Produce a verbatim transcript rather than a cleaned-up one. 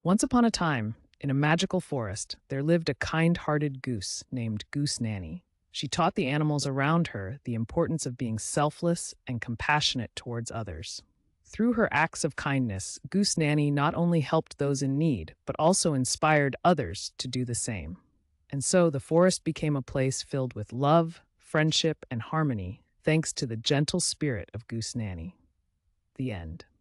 Once upon a time, in a magical forest, there lived a kind-hearted goose named Goose Nanny. She taught the animals around her the importance of being selfless and compassionate towards others. Through her acts of kindness, Goose Nanny not only helped those in need, but also inspired others to do the same. And so the forest became a place filled with love, friendship, and harmony, thanks to the gentle spirit of Goose Nanny. The end.